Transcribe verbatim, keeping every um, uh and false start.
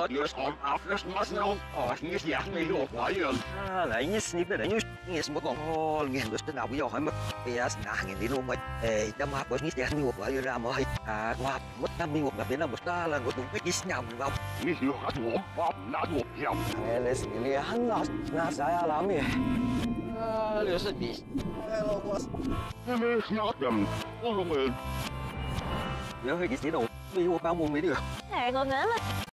just on after masno. Oh, nicht ja mir lo bayern. Ah, là những snip đó những nghe một con ho nghe được tên nào bây giờ hỏi mất bây giờ nãy nghe đi luôn mà ê đâm mà bớt nhít nhát nhiều vậy ra mà à qua mất năm mươi một gặp đến là một ta là một tụng cái gì nhầm không Nicht nur hat wo, war na wo ja. ê lấy xin lấy hắn là na sai làm gì à liệu sẽ bị hello boss Mir schnarrt dem. Oh, nhớ hơi cái gì đâu đi qua bao môn mấy được Thằng con ngớ